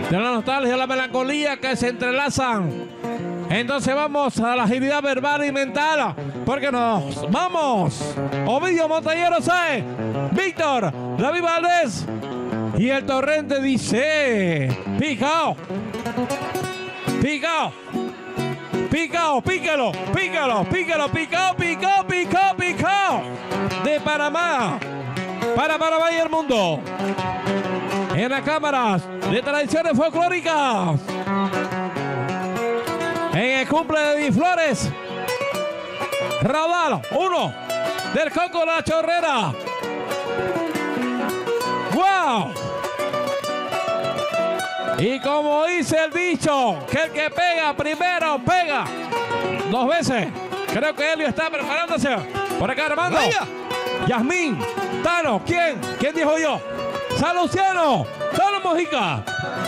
de la nostalgia y la melancolía que se entrelazan. Entonces vamos a la agilidad verbal y mental, porque nos vamos. Ovidio Montañero Sáez, Víctor David Valdés y el torrente dice: picao, picao, picao, pícalo, pícalo, pícalo, picao, picao, picao, picao. De Panamá, para Panamá y el mundo. En las cámaras de tradiciones folclóricas. En el cumple de Di Flores, Raudal 1 del Coco La Chorrera. ¡Wow! Y como dice el dicho, que el que pega primero pega 2 veces. Creo que Helio está preparándose. Por acá Armando. ¡Vaya! Yasmín, Tano, ¿quién? ¿Quién dijo yo? San Luciano, Tano Mojica.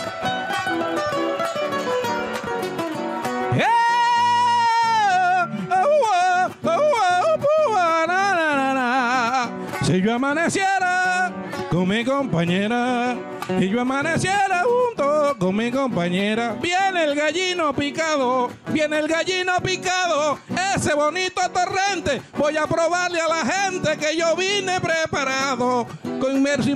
Si yo amaneciera con mi compañera y yo amaneciera junto con mi compañera, viene el gallino picado, viene el gallino picado, ese bonito torrente, voy a probarle a la gente que yo vine preparado, con mi verso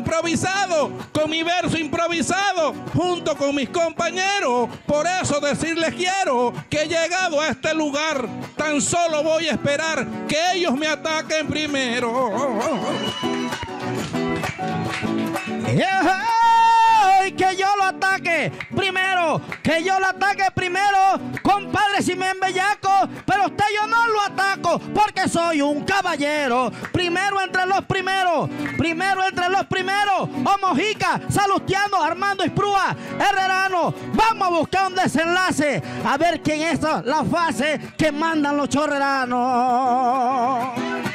improvisado, junto con mis compañeros. Por eso decirles quiero que he llegado a este lugar, tan solo voy a esperar que ellos me ataquen primero. Que yo lo ataque primero, que yo lo ataque primero, compadre, si me embellaco, pero usted yo no lo ataco, porque soy un caballero, primero entre los primeros, o Mojica, Salustiano, Armando Isprúa, Herrerano, vamos a buscar un desenlace, a ver quién es la fase que mandan los chorreranos.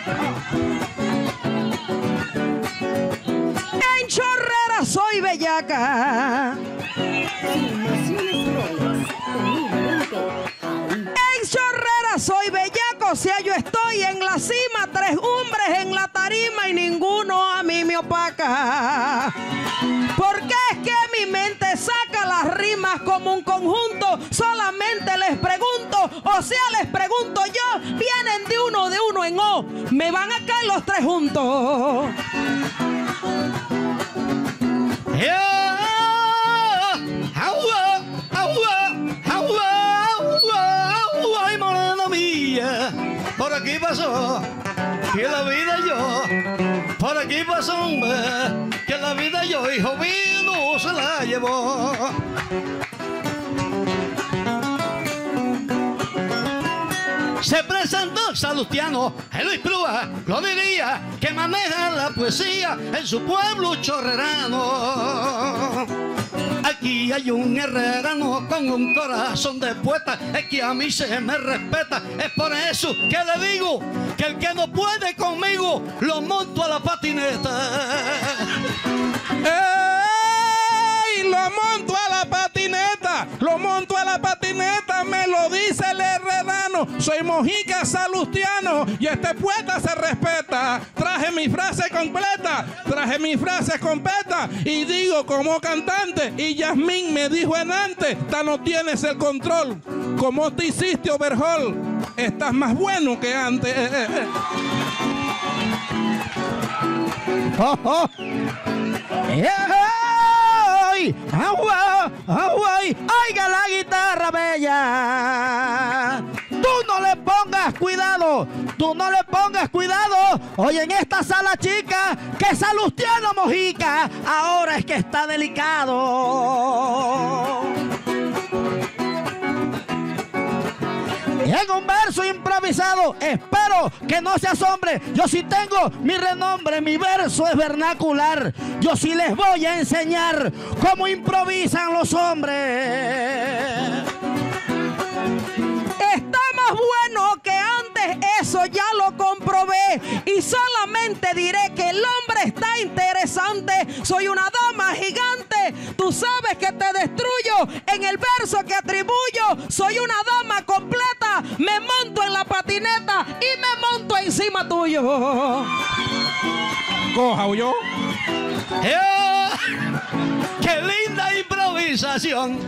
En Chorrera soy bellaca. En Chorrera soy bellaco, o sea, yo estoy en la cima, 3 hombres en la tarima y ninguno a mí me opaca. Porque es que mi mente saca las rimas como un conjunto, solamente les pregunto, o sea, les pregunto yo, vienen de uno en O, me van a caer los 3 juntos. Ay, morena mía, por aquí pasó, que la vida yo, por aquí pasó, hombre, que la vida yo, hijo mío, se la llevó. Se presentó Salustiano, Helio Isprúa, lo diría, que maneja la poesía en su pueblo chorrerano. Aquí hay un herrerano con un corazón de poeta, es que a mí se me respeta, es por eso que le digo que el que no puede conmigo lo monto a la patineta. ¡Ey! Lo monto a la patineta, lo monto a la patineta, me lo dice el herrerano. Soy Mojica Salustiano y este poeta se respeta. Traje mi frase completa y digo como cantante. Y Yasmín me dijo en antes, ya no tienes el control. ¿Cómo te hiciste, Overhaul? Estás más bueno que antes. Oiga la guitarra bella. Tú no le pongas cuidado. Hoy en esta sala chica, que Salustiano Mojica ahora es que está delicado. En un verso improvisado, espero que no se asombre. Yo sí tengo mi renombre, mi verso es vernacular. Yo sí les voy a enseñar cómo improvisan los hombres. Está más bueno que antes, eso ya lo comprobé. Y solamente diré que el hombre está interesante. Soy una dama gigante, tú sabes que te destruyo en el verso que atribuyo. Soy una dama completa, me monto en la patineta y me monto encima tuyo. Coja yo. ¡Qué linda improvisación! improvisación.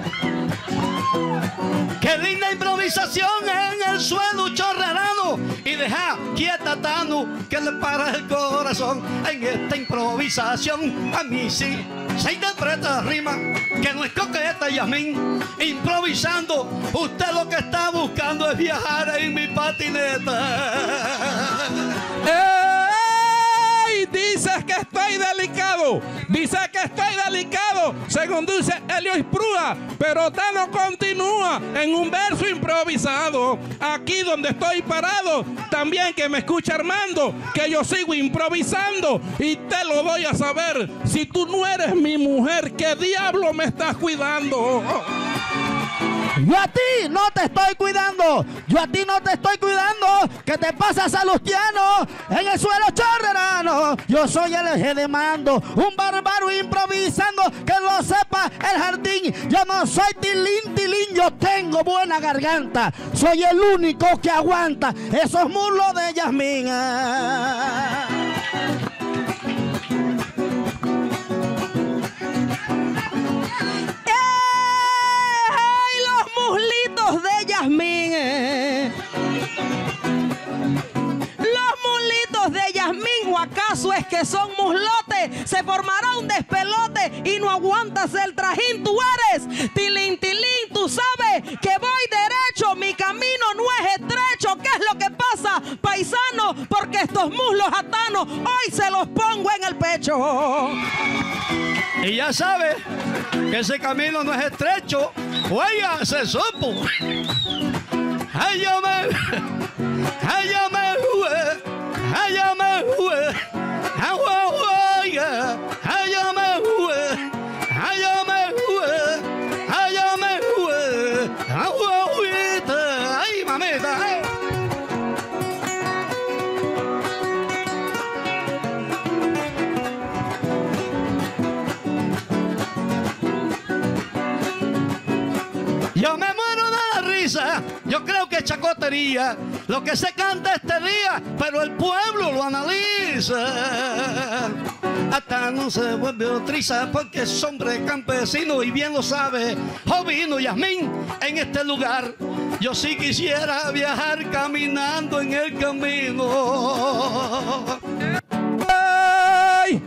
Qué linda improvisación en el suelo chorrerano. Y deja quieta Tano, que le para el corazón. En esta improvisación a mí sí se interpreta rima, que no es coqueta, Yasmín. Improvisando, usted lo que está buscando es viajar en mi patineta. ¡Ey! Dices que estoy delicado. Dice que estoy delicado, según dice Helio Isprúa, pero Tano continúa en un verso improvisado. Aquí donde estoy parado, también que me escucha Armando, que yo sigo improvisando y te lo doy a saber. Si tú no eres mi mujer, ¿qué diablo me estás cuidando? Yo a ti no te estoy cuidando, yo a ti no te estoy cuidando. ¿Qué te pasa, Salustiano? En el suelo chorrerano, yo soy el eje de mando, un bárbaro improvisando, que lo sepa el jardín. Yo no soy tilín, tilín, yo tengo buena garganta, soy el único que aguanta esos muslos de Yasmín. De Yasmín, los muslitos de Yasmín, ¿o acaso es que son muslotes? Se formará un despelote y no aguantas el trajín. Tú eres tilín, tilín, tú sabes que voy derecho, mi camino no es estrecho. ¿Qué es lo que pasa, paisano? Porque estos muslos a Tano hoy se los pongo en el pecho. Y ya sabe que ese camino no es estrecho. Oiga, se supo. Ay, mamita. Yo me muero de la risa, yo creo que es chacotería lo que se canta este día, pero el pueblo lo analiza. Hasta no se vuelve otriza porque es hombre campesino y bien lo sabe Jovino Yasmín. En este lugar yo sí quisiera viajar caminando en el camino. ¡Ay!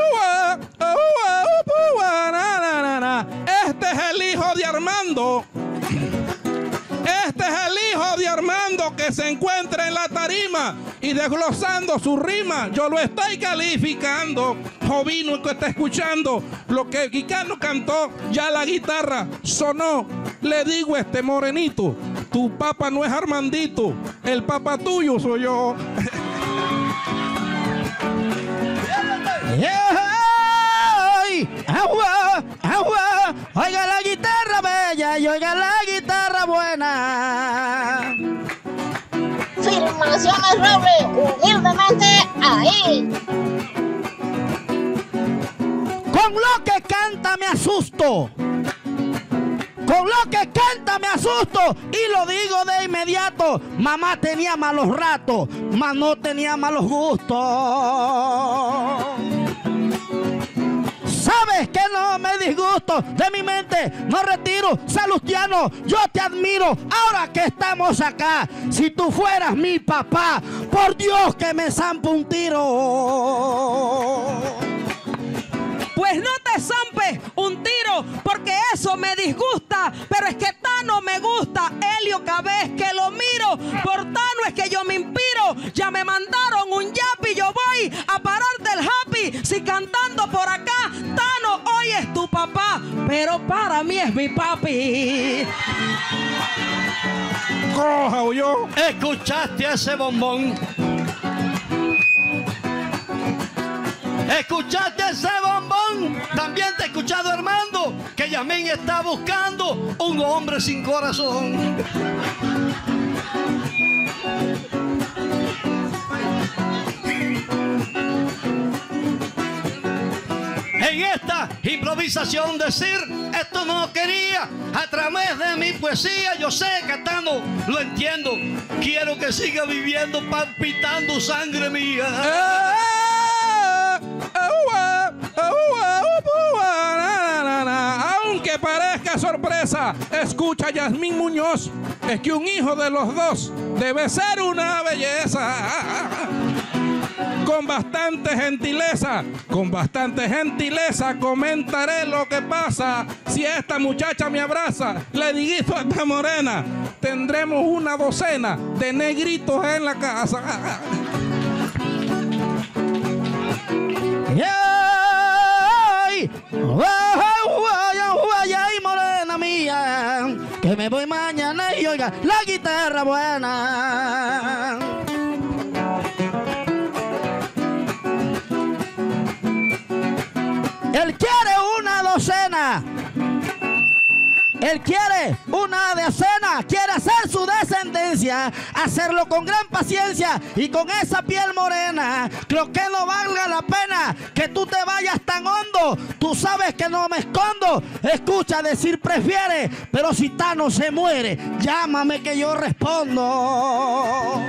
Este es el hijo de Armando. Este es el hijo de Armando que se encuentra en la tarima y desglosando su rima. Yo lo estoy calificando. Jovino que está escuchando lo que Quicano cantó, ya la guitarra sonó. Le digo a este morenito, tu papá no es Armandito, el papá tuyo soy yo. Agua, agua, oiga la guitarra bella y oiga la guitarra buena. Filmaciones Roble, humildemente ahí. Con lo que canta me asusto. Con lo que canta me asusto y lo digo de inmediato. Mamá tenía malos ratos, mas no tenía malos gustos. Sabes que no me disgusto, de mi mente no retiro. Salustiano, yo te admiro ahora que estamos acá. Si tú fueras mi papá, por Dios que me zampo un tiro. Pues no te zampes un tiro, porque eso me disgusta. Pero es que Tano me gusta. Helio, cada vez que lo miro, por Tano es que yo me inspiro. Ya me mandaron un yapi, yo voy a parar del happy. Si cantando por acá, Tano hoy es tu papá, pero para mí es mi papi. Coja o yo. ¿Escuchaste a ese bombón? ¿Escuchaste ese bombón? También te he escuchado, Armando, que Yasmín está buscando un hombre sin corazón. En esta improvisación decir, esto no quería, a través de mi poesía, yo sé que Tano lo entiendo. Quiero que siga viviendo, palpitando sangre mía. Aunque te parezca sorpresa, escucha Yasmín Muñoz, es que un hijo de los dos debe ser una belleza. Con bastante gentileza comentaré lo que pasa. Si esta muchacha me abraza, le digo a esta morena, tendremos una docena de negritos en la casa. Ay, morena mía, que me voy mañana y oiga la guitarra buena. Él quiere una docena. Él quiere una decena, quiere hacer su descendencia, hacerlo con gran paciencia y con esa piel morena. Creo que no valga la pena que tú te vayas tan hondo. Tú sabes que no me escondo. Escucha decir prefiere, pero si Tano se muere, llámame que yo respondo.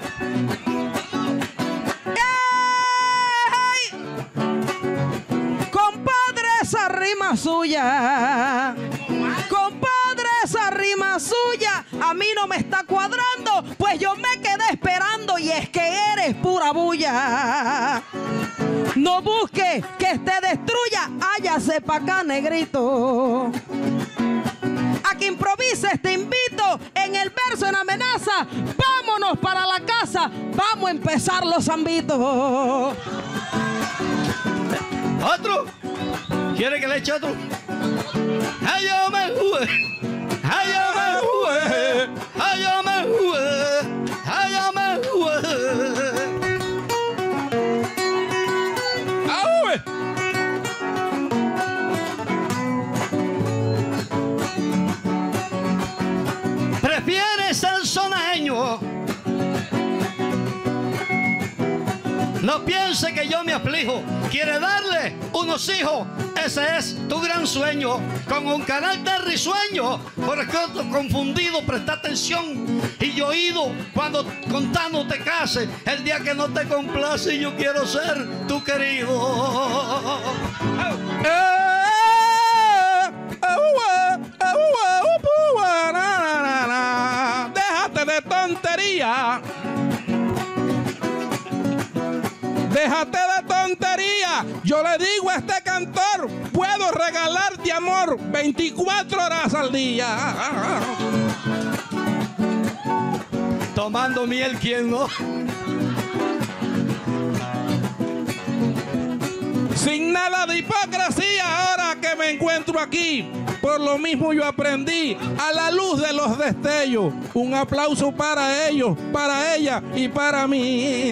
Compadre, esa rima suya. Compadre, esa rima suya a mí no me está cuadrando, pues yo me quedé esperando y es que eres pura bulla. No busque que te destruya, háyase pa' acá, negrito. A que improvises te invito en el verso en amenaza. Vámonos para la casa, vamos a empezar los zambitos. ¿Otro? ¿Quiere que le eche otro? ¡Ay, yo me jugué! ¡Ay, yo me jugué! ¡Ay, yo me jugué! ¡Ay, yo me jugué! ¡Ahue! ¿Prefieres el soneño? No piense que yo me aflijo. Quiere darle unos hijos. Ese es tu gran sueño. Con un carácter risueño. Por el confundido, presta atención. Y oído cuando con Tano te case. El día que no te complace, yo quiero ser tu querido. Déjate de tontería. Déjate de tontería. Yo le digo a este cantor, puedo regalarte amor 24 horas al día. Tomando miel, ¿quién no? Sin nada de hipocresía, ahora que me encuentro aquí. Por lo mismo yo aprendí a la luz de los destellos. Un aplauso para ellos, para ella y para mí.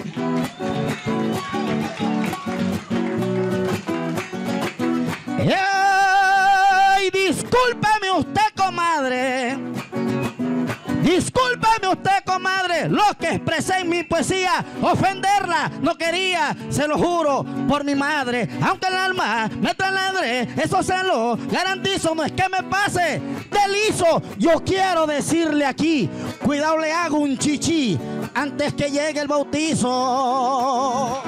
¡Ey! Discúlpeme usted, comadre. Discúlpeme usted, comadre. Lo que expresé en mi poesía, ofenderla no quería, se lo juro por mi madre. Aunque el alma me taladre, eso se lo garantizo. No es que me pase de liso. Yo quiero decirle aquí, cuidado, le hago un chichi antes que llegue el bautizo.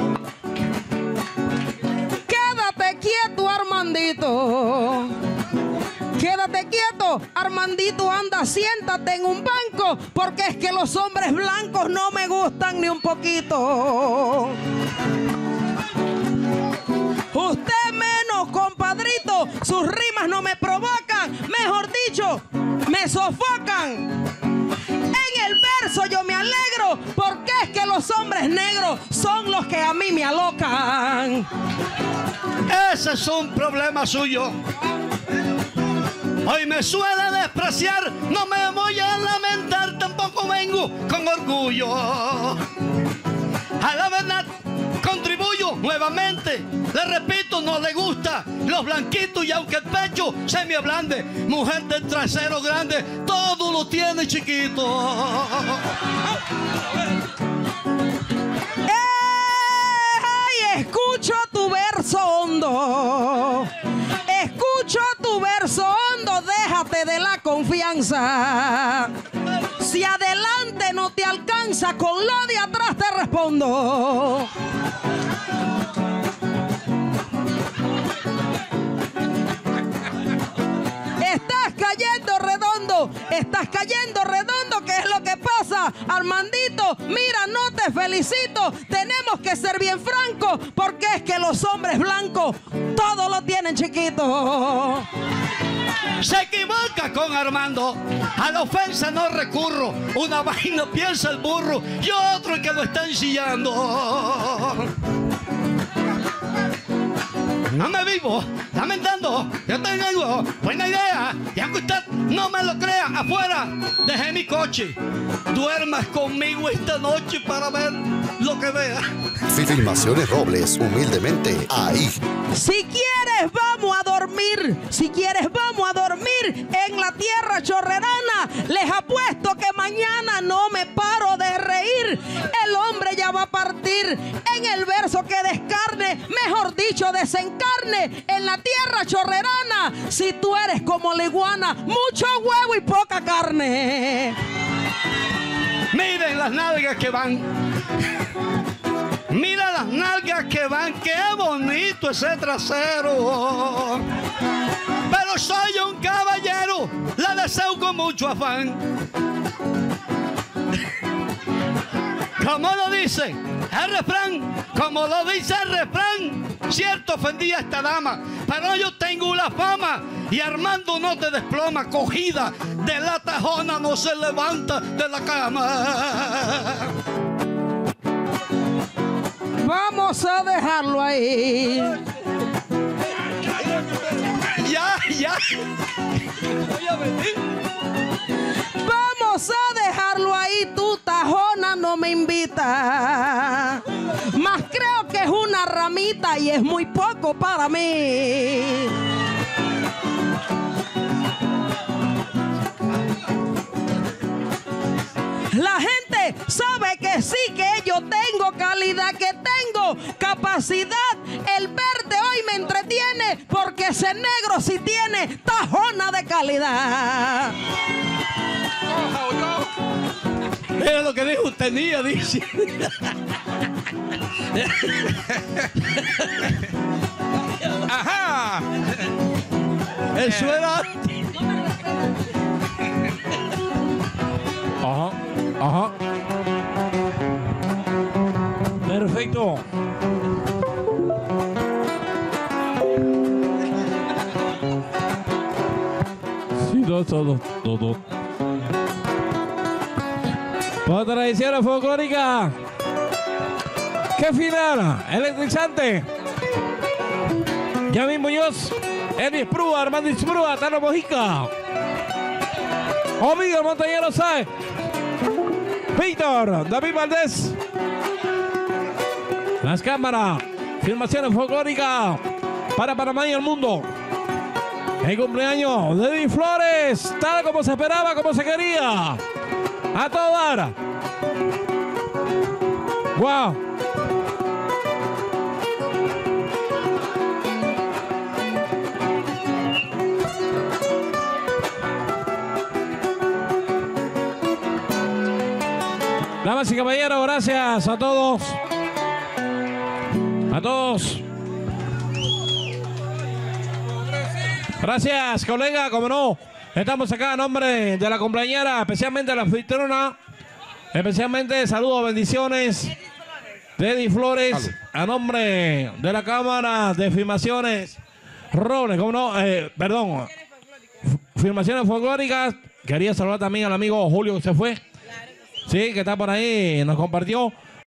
Quédate quieto, Armandito. Quédate quieto, Armandito, anda, siéntate en un banco, porque es que los hombres blancos no me gustan ni un poquito. Usted menos, compadrito, sus rimas no me provocan, mejor dicho, me sofocan. En el verso yo me alegro, porque es que los hombres negros son los que a mí me alocan. Ese es un problema suyo. Hoy me suele despreciar, no me voy a lamentar, tampoco vengo con orgullo. A la verdad contribuyo nuevamente, le repito, no le gusta los blanquitos y aunque el pecho se me ablande, mujer del trasero grande, todo lo tiene chiquito. ¡Ey! Escucho tu verso hondo. Escucho tu verso hondo, déjate de la confianza. Si adelante no te alcanza, con lo de atrás te respondo. estás cayendo redondo. ¿Qué es lo que pasa, Armandito? Mira, no te felicito. Tenemos que ser bien francos, porque es que los hombres blancos todo lo tienen chiquito. Se equivoca con Armando. A la ofensa no recurro. Una vaina piensa el burro y otro el que lo está ensillando. No me vivo lamentando. Yo tengo buena idea. Y aunque usted no me lo crea, afuera dejé mi coche. Duermas conmigo esta noche para ver lo que vea. Filmaciones Robles, humildemente ahí. Si quieres vamos a dormir. Si quieres vamos a dormir en la tierra chorrerana. Les apuesto que mañana no me paro de reír. El hombre ya va a partir en el verso que descarne, mejor dicho desencarne en la tierra chorrerana. Si tú eres como la iguana, mucho huevo y poca carne. Miren las nalgas que van. Mira las nalgas que van. Qué bonito ese trasero. Pero soy un caballero. La deseo con mucho afán. Como lo dice el refrán. Como lo dice el refrán. Cierto, ofendí a esta dama, pero yo tengo la fama. Y Armando no te desploma. Cogida de la tajona no se levanta de la cama. Vamos a dejarlo ahí. Ya. Vamos a dejarlo ahí. Tu tajona no me invita. Más creo que es una ramita y es muy poco para mí. La gente sabe que sí, que yo tengo calidad, que tengo capacidad. El verde hoy me entretiene porque ese negro sí tiene tajona de calidad. Mira lo que dijo, tenía, dice. Ajá. Eso era. Ajá. Perfecto. Sí, todo. Por tradición folclórica. ¿Qué final? Electrizante. Yamín Muñoz, Elvis Prúa, Armando Isprúa, Tano Mojica, Omega Montañero Sáez, Víctor, David Valdés. Las cámaras, filmaciones folclóricas para Panamá y el mundo. El cumpleaños de Di Flores, tal como se esperaba, como se quería. A todo dar. Wow. Damas y caballeros, gracias a todos. A todos. Gracias, colega, como no. Estamos acá a nombre de la compañera, especialmente de la anfitriona. Especialmente saludos, bendiciones de Di Flores. A nombre de la Cámara de Filmaciones Robles, como no, perdón. Filmaciones folclóricas. Quería saludar también al amigo Julio que se fue. Sí, que está por ahí, nos compartió.